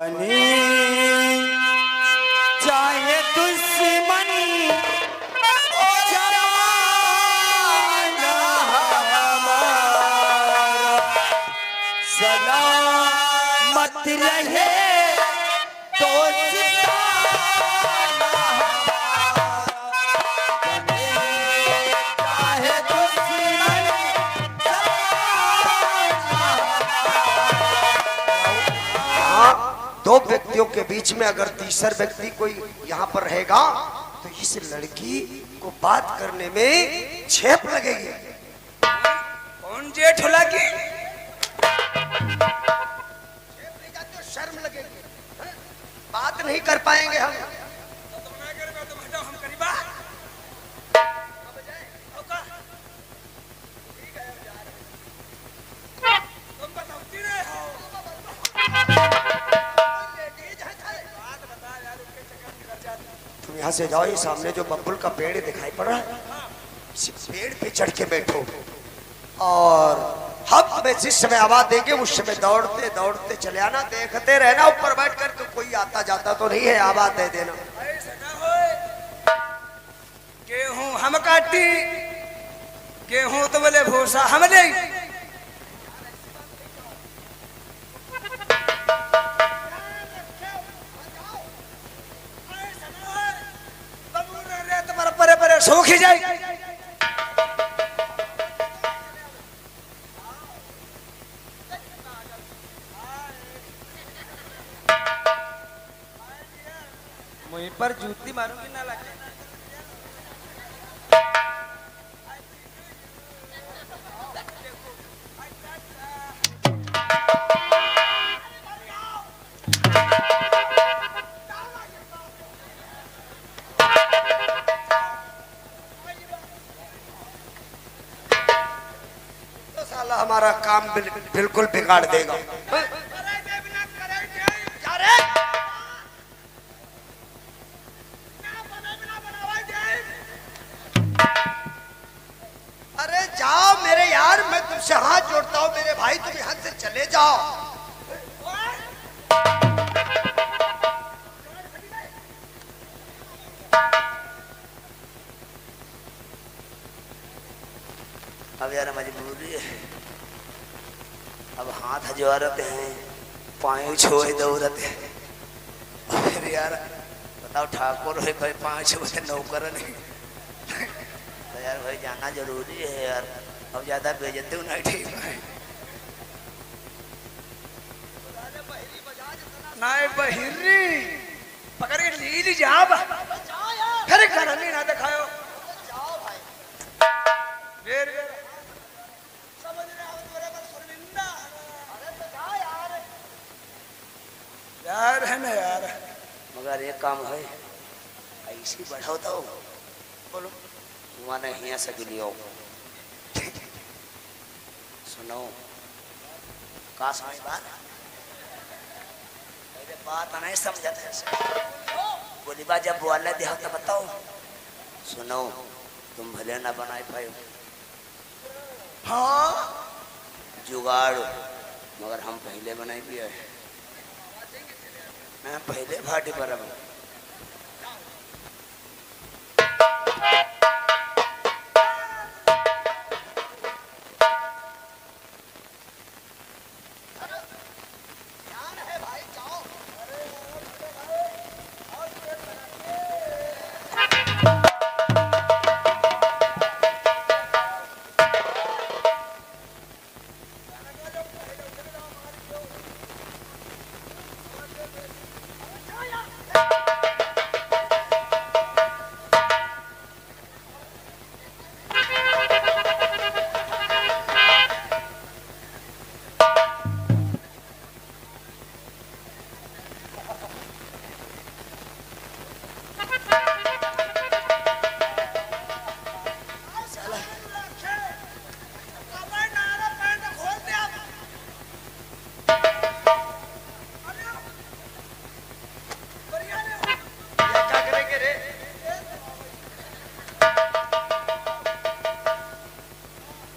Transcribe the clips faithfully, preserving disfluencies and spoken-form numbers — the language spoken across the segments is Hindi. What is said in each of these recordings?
चाहे दुश्मन सलामत रहे दोस्ता चाहे दुश्मन। दो व्यक्तियों के बीच में अगर तीसरा व्यक्ति कोई यहाँ पर रहेगा तो इस लड़की को बात करने में छेप लगेगी। कौन जेठ लगी? शर्म लगेगी, बात नहीं कर पाएंगे हम। तुम यहाँ से जाओ, ये सामने जो बबुल का पेड़ दिखाई पड़ रहा है, इस पेड़ पे चढ़ के बैठो और हम तुम्हें जिस समय आवाज देंगे उस समय दौड़ते दौड़ते चले आना। देखते रहना ऊपर बैठ कर तो कोई आता जाता तो नहीं है, आवाज दे देना। गेहूं हम काटी, गेहूं तो बोले भूसा हम ले। परे परे सूखी जाए। मुझ पर जूती मारूंगी ना लगे। तो साला हमारा काम बिल, बिल्कुल बिगाड़ देगा। अरे जाओ मेरे यार, मैं तुमसे हाथ जोड़ता हूँ मेरे भाई, तुम यहाँ से चले जाओ। अब यार मजबूरी है, अब हाथ हजवारत हैं, पाँव छोए दौरत है। फिर यार बताओ, ठाकुर है कोई पाँच छुए नौकर नहीं तो यार भाई जाना जरूरी है यार। अब ज्यादा बेइज्जती नहीं ठीक है। नाय बहिरी पकड़ के लील जा फिर घर नहीं ना दिखायो। जाओ भाई, फिर समझ रहे हो तुम्हारे पर शर्मिंदा। अरे तो जाओ यार। यार है ना यार, मगर एक काम है, ऐसी बढ़ाओ तो बोलो माने हिया से लियो। सुनो का समझ बात, मेरे बात नहीं समझते बोली बा जब बोले दे तो बताओ। सुनो तुम भले ना बनाए पाए, हाँ जुगाड़ मगर हम पहले बनाए भी है। मैं पहले भाटी पर अब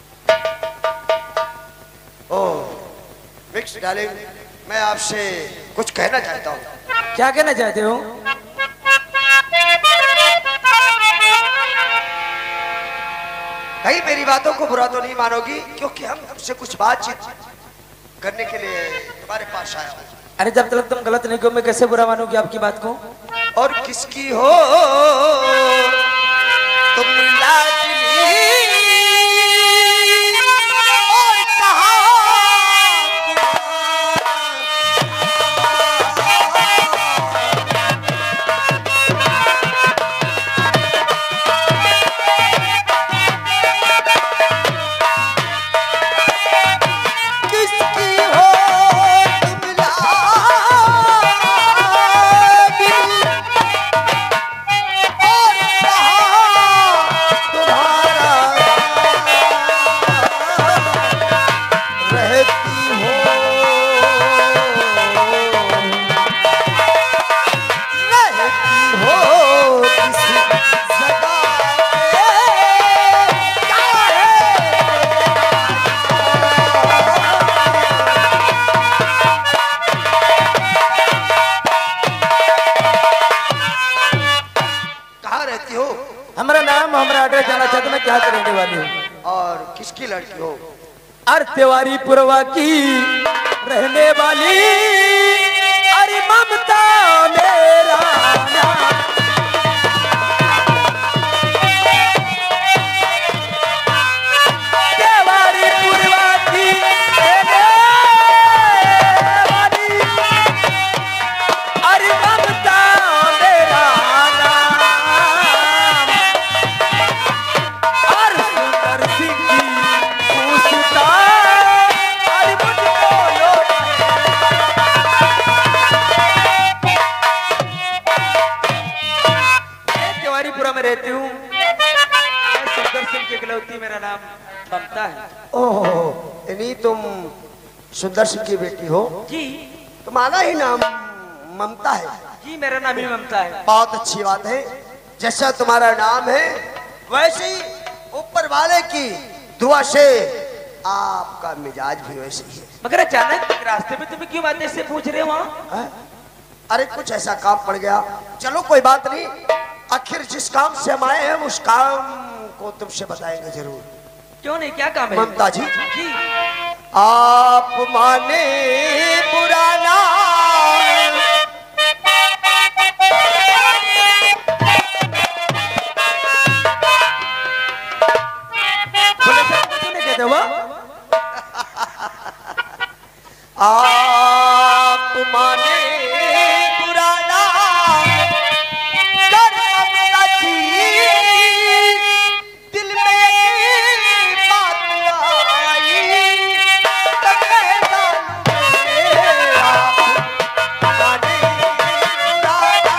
डार्लिंग, मैं आपसे कुछ कहना चाहता हूँ। क्या कहना चाहते हो? कहीं मेरी बातों को बुरा तो नहीं मानोगी, क्योंकि हम तुमसे कुछ बातचीत करने के लिए तुम्हारे पास आया हूँ। अरे जब तक तुम गलत नहीं कहो मैं कैसे बुरा मानूंगी आपकी बात को? और किसकी हो तुम लाडली और कहा क्या रहने वाली हूँ? और किसकी लड़की हो? अरे तिवारी पुरवा की रहने वाली, अरे ममता मेरा नाम। तिवारी पुरवा की रहने वाली, अरे ममता मेरा रहती हूँ। सुंदर सिंह की इकलौती मेरा नाम ममता है। ओह, यानी तुम सुंदर सिंह की बेटी हो? जी। तुम्हारा ही नाम ममता है? जी मेरा नाम ही ममता है। बहुत अच्छी बात है। जैसा तुम्हारा नाम है वैसे ही ऊपर वाले की दुआ से आपका मिजाज भी वैसे ही है। मगर अचानक रास्ते में तुम्हें क्यों बातें से पूछ रहे हो वहाँ? अरे कुछ ऐसा काम पड़ गया। चलो कोई बात नहीं, आखिर जिस काम से हम आए हैं उस काम को तुमसे बताएंगे जरूर। क्यों नहीं, क्या काम है? ममता जी, जी। आप माने पुराना क्यों कहते हो? आप माने पुराना कर ममता जी दिल में बात आई तो कहता आप माने पुराना।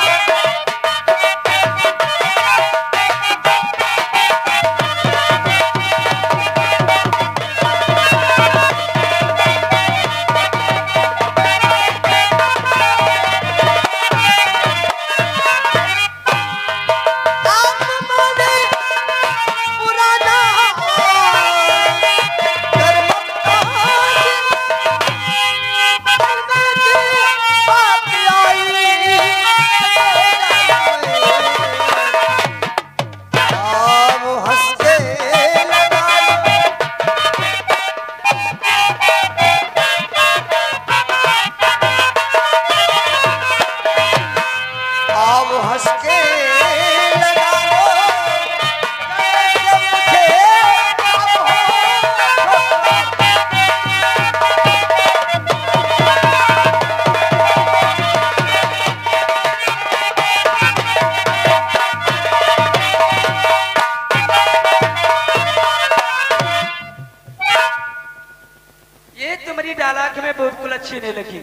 अच्छी नहीं लगी।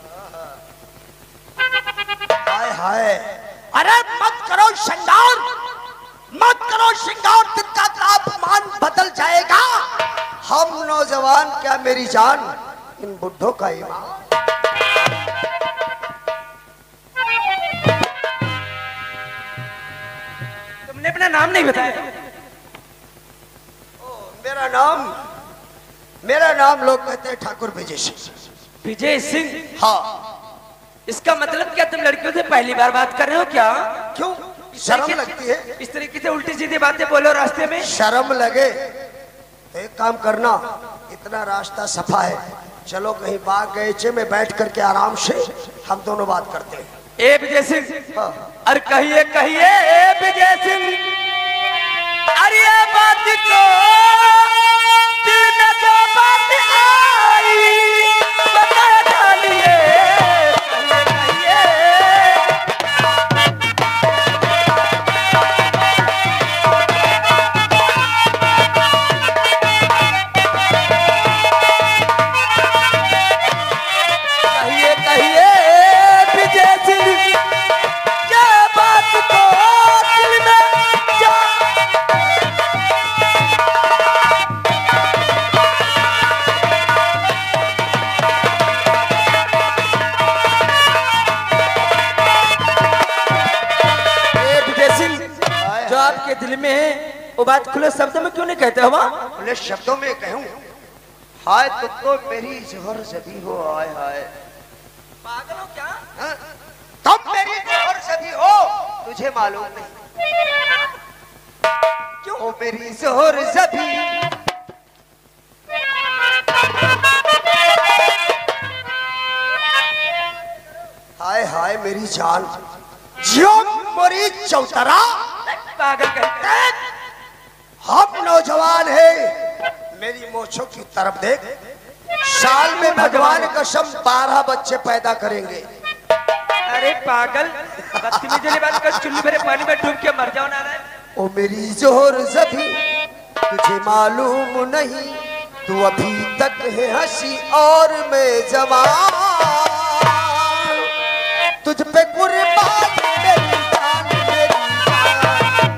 हाय हाय, अरे मत करो श्रृंगार, मत करो श्रृंगार, तिनका तापमान बदल जाएगा। हम नौजवान क्या मेरी जान, इन बुढ़ों का ईमान। तुमने अपना नाम नहीं बताया। ओ, मेरा नाम मेरा नाम लोग कहते हैं ठाकुर विजय सिंह। विजय सिंह? हाँ। इसका मतलब क्या तुम लड़कियों से पहली बार बात कर रहे हो क्या? क्यों इस शर्म तरीके- लगती है? इस तरीके से उल्टी सीधी बातें बोलो रास्ते में। शर्म लगे तो एक काम करना, इतना रास्ता सफा है, चलो कहीं बाग गईचे में बैठ करके आराम से हम दोनों बात करते हैं। ए विजय सिंह, हाँ। अरे कहिए कहिए ए विजय सिंह, अरे ये बात को दिल में जो बात आई बता डालिए, कहिए कहिए। कहिए कहिए विजय सिंह, ये बात को दिल में जो ए विजय सिंह, जो आपके दिल में है वो बात खुले शब्द में क्यों नहीं कहते हो? खुले शब्दों में कहूं, हाय तुम तो मेरी जोहर सदी हो, हाय हाय। पागल हो क्या? हाँ? तुम मेरी जोहर सदी हो, तुझे मालूम नहीं क्यों? ओ मेरी जोहर सदी, हाय हाय मेरी जान, जियो मोरी चौतरा। पागल कहते हम नौजवान हैं, मेरी मोछों की तरफ देख, साल में भगवान कसम बारह बच्चे पैदा करेंगे। अरे पागल, बदतमीजी वाली बात कर, चुल्ली भरे पानी में डूब के मर जाओ ना रे। ओ मेरी जोहर सभी, तुझे मालूम नहीं, तू अभी तक है हंसी और मैं जवान, तुझ पे कुर्बान मेरी जान, मेरी जान।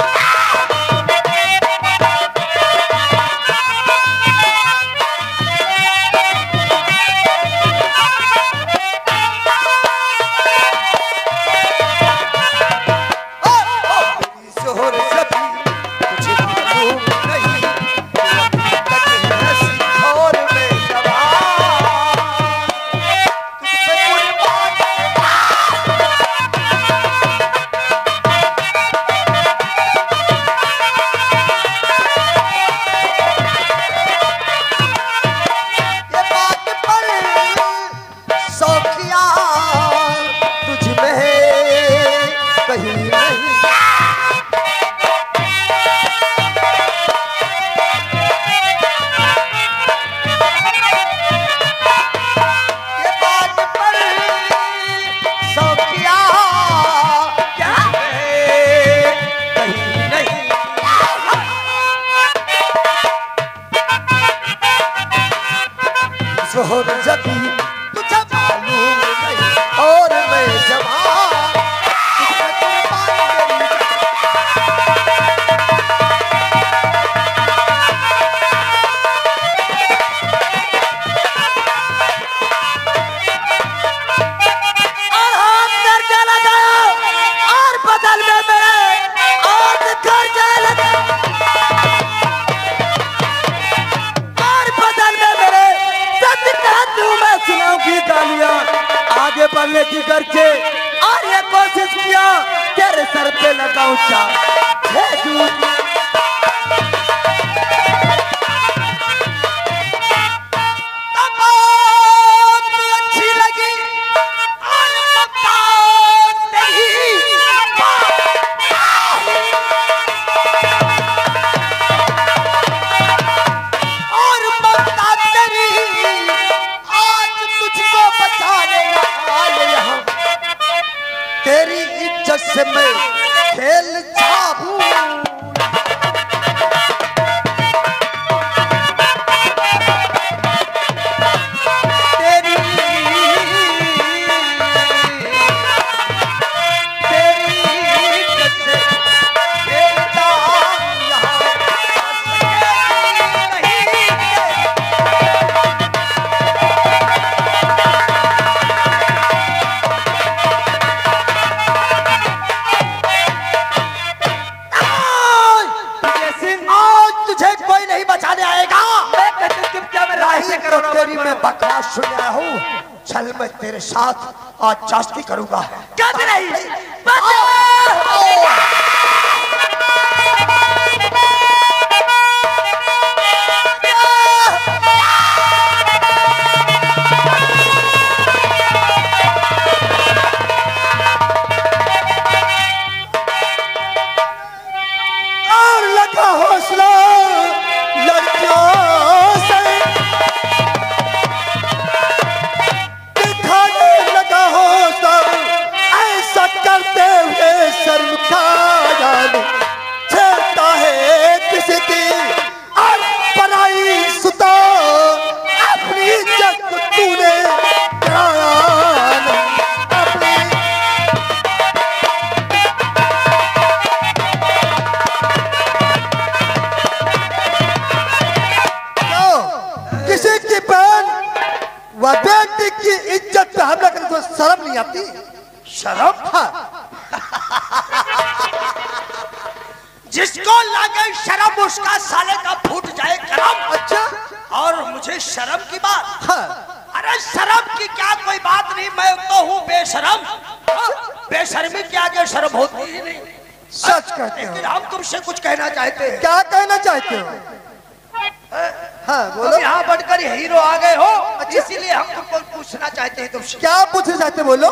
ओ, ओ, मेरी जोहर सभी, तुझे मालूम नहीं, तू अभी तक है हंसी और मैं जवान, तुझ पे कुर्बान। ये बात पर सौखिया तुझ में है कहीं नहीं, ये बात पर सौखिया क्या? कहीं नहीं। जोहर जबी तुझे मालूम नहीं और मैं जवान, तुझ पे कुर्बान मेरी जान। और हाथ दर्जा लगाओ और बदल में मेरे और दर्जा लगाओ और बदल में मेरे सच कहती हूँ मैं, सुनाऊंगी गालियाँ आगे बढ़ने की करके, और ये कोशिश किया तेरे सर पे लगाऊं चाक, हे झूठ। तमाम अच्छी लगी और मकान नहीं। और ममता तेरी आज तुझको बचाने आए यहाँ, तेरी इज्जत से मैं खेल जाऊं। तेरी तेरी इज्जत से खेलता हूँ यहाँ, नहीं विजय सिंह, आज तुझे कोई नहीं बचाने आएगा। मैं कहती हूँ चुपचाप रहा, ऐसे करो ना तेरी मैं बकवास सुना हूँ, चल मैं तेरे साथ आज चास्ती करूंगा। कद नहीं और लगा हौसला लड़कियों से, दिखाने लगा हौसला ऐसा करते हुए शर्म का जान छेड़ता है किसी की और पराई सुता अपनी इज्जत को तूने गिराया अपनी। किसी की बहन व बेटी की इज्जत पे हमला करने तो शर्म नहीं आती? शर्म? हाँ। जिसको लगे शर्म उसका साले का फूट जाए करम। अच्छा। और मुझे शर्म की बात? हाँ। अरे शर्म की क्या कोई बात नहीं, मैं तो हूँ बेशरम। बेशर्मी के आगे शर्म होती ही नहीं। सच कहते हो। लेकिन हम तुमसे कुछ कहना चाहते हैं। क्या कहना चाहते हो? हाँ बोलो। यहाँ बढ़कर हीरो आ गए हो, इसीलिए हम तुमको पूछना चाहते हैं तुमसे। क्या पूछना चाहते बोलो।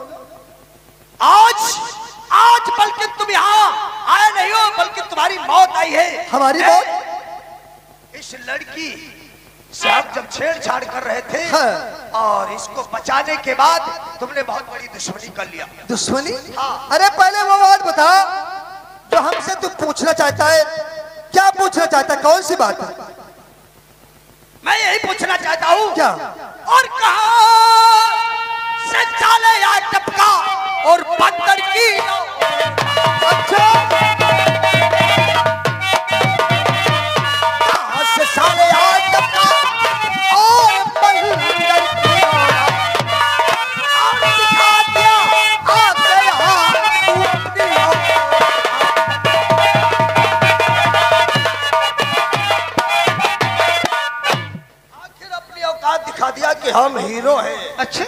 आज आज बल्कि तुम यहाँ आए नहीं हो, बल्कि तुम्हारी मौत आई है। हमारी मौत? इस लड़की से आप जब छेड़छाड़ कर रहे थे, हाँ। और इसको बचाने के बाद तुमने बहुत बड़ी दुश्मनी कर लिया। दुश्मनी? हाँ। अरे पहले वो बात बता जो हमसे तू पूछना चाहता है। क्या पूछना चाहता है? कौन सी बात है? मैं यही पूछना चाहता हूँ। क्या? और कहाँ से चाले या टपका और बंदर की। अच्छा। कहाँ से चाले या टपका और बंदर की। और सिखा दिया आके यहाँ टूट दिया। आखिर अपनी औकात दिखा दिया कि हम हीरो हैं। अच्छा।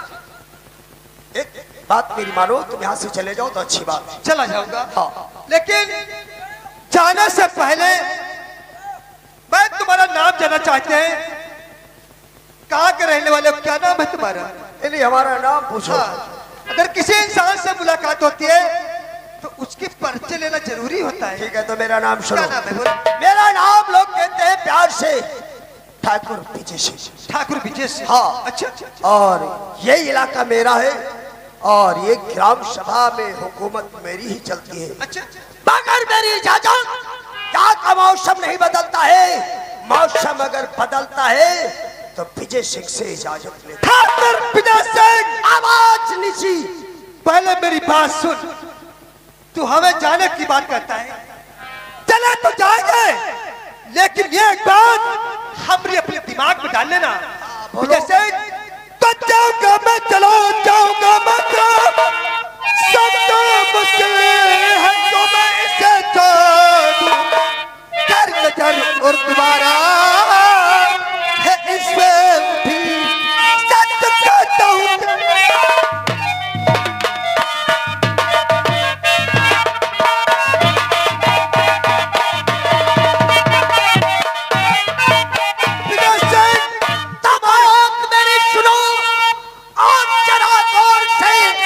एक बात मेरी मानो, तुम यहाँ से चले जाओ तो अच्छी बात है। चला जाऊंगा। हाँ। लेकिन जाने से पहले मैं तुम्हारा नाम जानना चाहते हैं। कहाँ के रहने वाले हो? क्या नाम है तुम्हारा? इन्हीं हमारा नाम पूछो। हाँ। अगर किसी इंसान से मुलाकात होती है तो उसके परिचय लेना जरूरी होता है। ठीक है, तो मेरा नाम सुनो। क्या नाम है बोलो? मेरा नाम लोग कहते हैं प्यार से ठाकुर विजय सिंह। ठाकुर विजय सिंह। हाँ। अच्छा। और ये इलाका मेरा है, और ये ग्राम सभा में हुकूमत मेरी ही चलती है। अच्छा। मगर मेरी इजाजत, क्या का मौसम नहीं बदलता है। मौसम अगर बदलता है तो विजय सिंह से इजाजत ले। ठाकुर विजय सिंह, आवाज नीची। पहले मेरी बात सुन। तू हमें जाने की बात करता है, चले तो जाएंगे, लेकिन ये एक बात हमने अपने दिमाग में डाल लेना। विजय सिंह, तो जाऊंगा मैं, चलो जाऊंगा मैं, सब तो मुश्किल है तो मैं इसे छोड़ूं। कर नजर और दोबारा है इसमें भी सच कहता हूँ। मेरी सुनो और जरा गौर से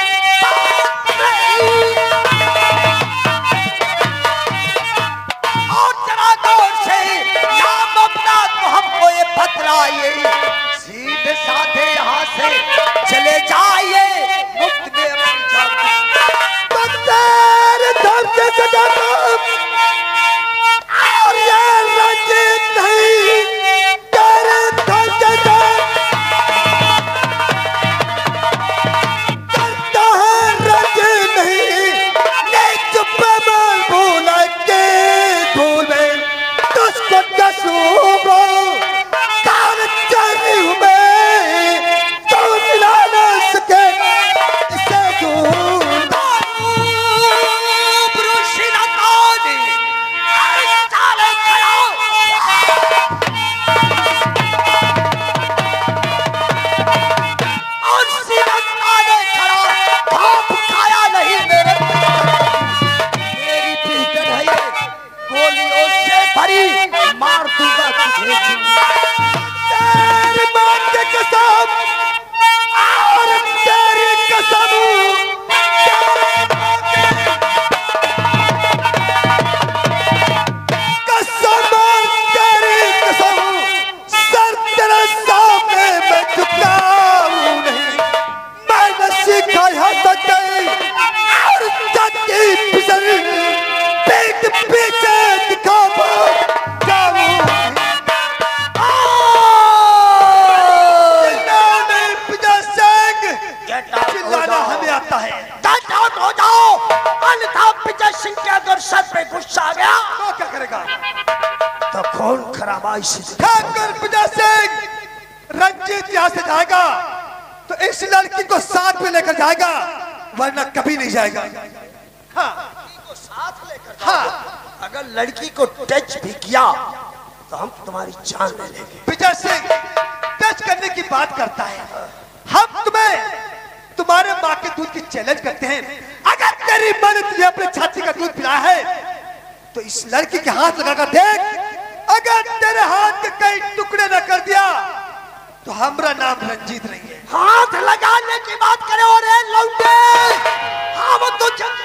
है। गेट आउट हो जाओ, अन्यथा विजय सिंह के अगर सर पे गुस्सा आ गया तो क्या करेगा? तो खून खराबा से ठाकुर विजय सिंह रंजीत यहाँ से जाएगा तो इस लड़की को साथ में लेकर जाएगा, वरना कभी नहीं जाएगा। हाँ, को साथ लेकर हाँ, अगर लड़की को टच भी किया तो हम तुम्हारी जान ले लेंगे। विजय सिंह टच करने की बात करता है। हम तुम्हें तुम्हारे माँ के दूध की चैलेंज करते हैं। अगर तेरी माँ ने तुझे अपने छाती का दूध पिलाया है तो इस लड़की के हाथ लगाकर देख, अगर तेरे हाथ के कई टुकड़े न कर दिया तो हमारा नाम रंजीत नहीं है। हाथ लगाने की बात करे और ए लौंडे, हाँ वो तो चल...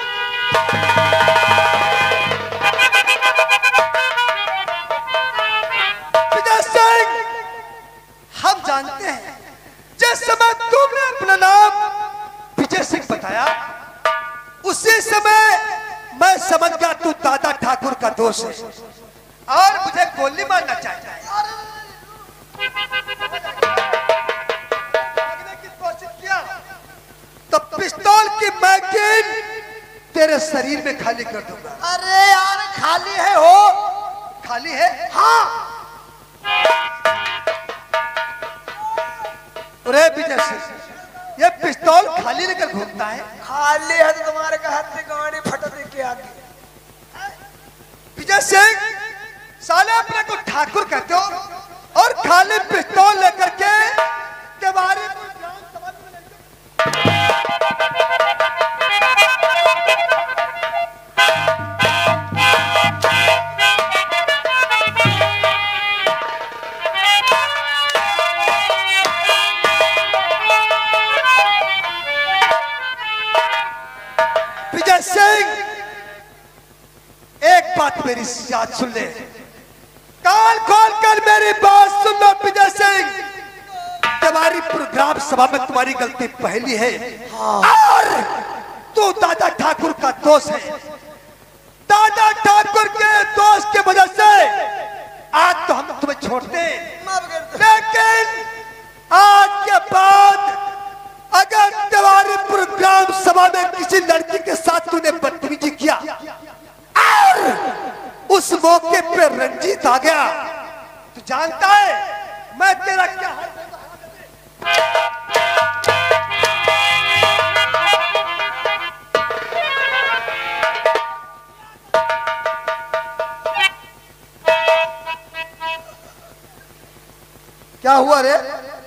विजय सिंह, हम जानते हैं जिस समय तुमने अपना नाम विजय सिंह बताया उसी समय मैं समझ गया तू दादा ठाकुर का दोस्त है और मुझे गोली मारना चाहता है। भागने की कोशिश किया तो पिस्तौल की मैगजीन तेरे शरीर में खाली कर दूंगा। अरे यार खाली है हो, खाली है? हाँ। अरे विजय सिंह, ये पिस्तौल खाली लेकर घूमता है? खाली है तो तुम्हारे का हाथ में गाड़ी फटने के आगे। विजय सिंह, साले अपने को ठाकुर कहते हो और खाली पिस्तौल लेकर के तुम्हारे विजय सिंह, एक बात मेरी याद सुन ले, कान खोल कर मेरी बात सुन लो विजय सिंह। तुम्हारी प्रोग्राम सभा में तुम्हारी गलती पहली है और तू दादा ठाकुर का दोस्त है। दादा ठाकुर के दोस्त के वजह से आज तो हम तुम्हें छोड़ते हैं, लेकिन आज के बाद अगर तुम्हारी प्रोग्राम सभा में किसी लड़की के साथ तूने बदतमीजी किया और उस मौके पे रंजीत आ गया तो जानता है मैं तेरा क्या हाल करूंगा। क्या हुआ रे?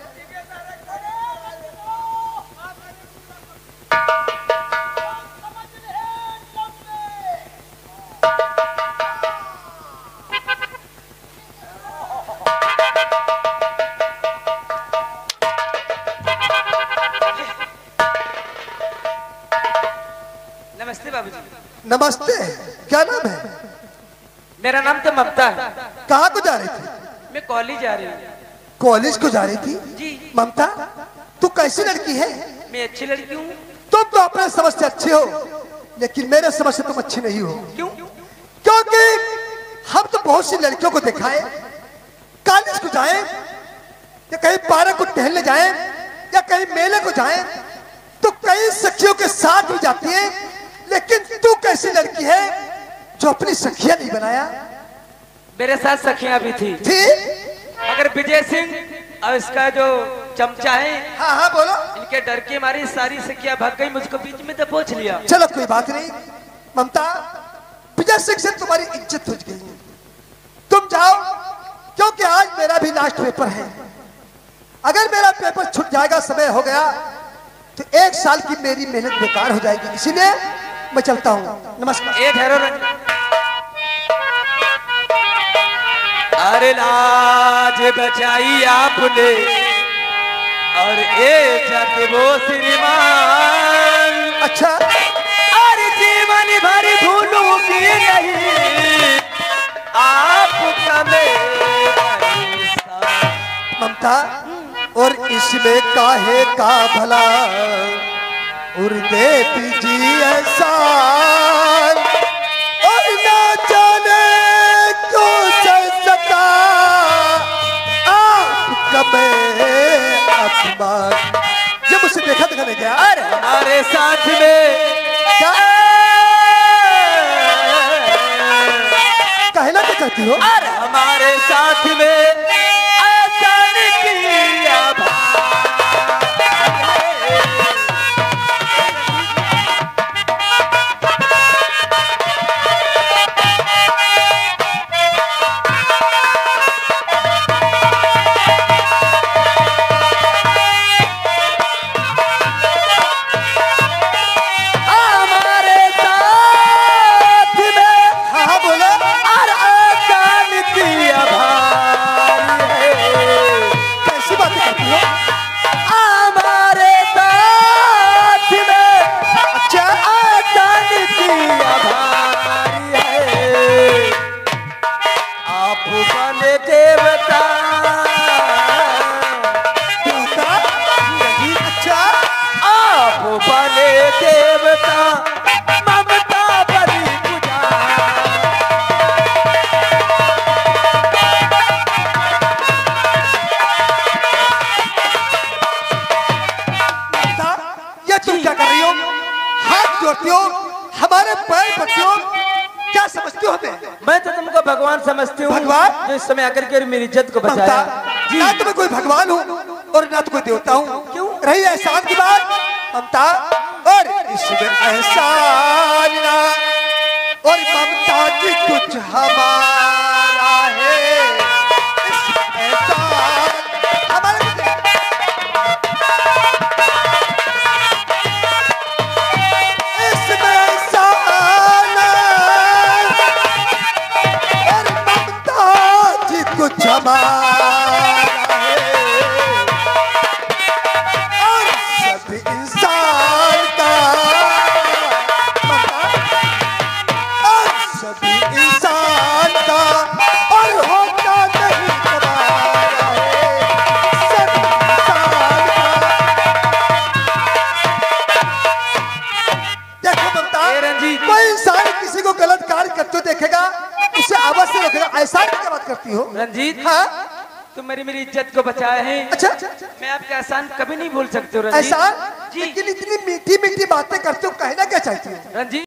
नमस्ते बाबूजी। नमस्ते, क्या नाम है? मेरा नाम तो ममता है। कहाँ को जा रही थी? मैं कॉलेज जा रही हूँ। कॉलेज को जा रही थी? जी। ममता, तू कैसी लड़की है? मैं अच्छी लड़की हूँ। तुम तो अपने समझ से अच्छी हो, लेकिन मेरे समझ से तुम अच्छी नहीं हो। क्यों? क्योंकि हम तो बहुत सी लड़कियों को देखा है, कॉलेज को जाएं या कहीं पार्क को टहलने जाएं या कहीं मेले को जाएं तो कई सखियों के साथ भी जाती है, लेकिन तू कैसी लड़की है जो अपनी सखियां नहीं बनाया? मेरे साथ सखियां भी थी, थी? मगर विजय सिंह और इसका जो चमचा है, हाँ हाँ बोलो। इनके डर के मारी सारी सखियां भाग गई, मुझको बीच में दबोच लिया। चलो कोई बात नहीं ममता, विजय सिंह से तुम्हारी इज्जत हो गई, तुम जाओ, क्योंकि आज मेरा भी लास्ट पेपर है। अगर मेरा पेपर छूट जाएगा, समय हो गया, तो एक साल की मेरी मेहनत बेकार हो जाएगी, इसीलिए मैं चलता हूँ। नमस्कार। एक हैरो रंग। अरे लाज बचाई आपने और ए जाते वो श्रीमान। अच्छा, अरे जीवन भर भूलूंगी नहीं आपका मेरा साथ। ममता, और इसमें काहे का भला उर दे दीजिए एहसान, और ना जाने क्यों चल सका आपका मैं अपमान। ये मुझसे देखा देखा नहीं क्या? अरे हमारे साथ में क्या कहना क्या चाहती हो? अरे हमारे साथ में ऐसा नहीं किया हमारे पैर पड़ती हो? क्या समझती हो हमें? मैं तो तुमको भगवान समझती हूँ। भगवान? जो इस समय आकर के मेरी इज्जत को बचाया। ना तो मैं कोई भगवान हूँ और ना तो कोई देवता हूँ। क्यों रही एहसान की बात? ममता और इसमें एहसान ना और ममता की कुछ हमारा है। इसमें एहसान हमारे कुछ हमारा है और सभी इंसान का और सभी इंसान का और होता नहीं हमारा है सभी इंसान का। देखो ममता, कोई इंसान किसी को गलत कार्य करते देखेगा उसे आवाज से रोकेगा। ऐसा क्या बात करती हो रंजीत? हाँ तुम मेरी मेरी इज्जत को बचाए हैं। अच्छा मैं आपका एहसान कभी नहीं भूल सकती हूँ रंजीत। एहसान? लेकिन इतनी मीठी मीठी बातें करते हो, कहना क्या चाहती हो? रंजीत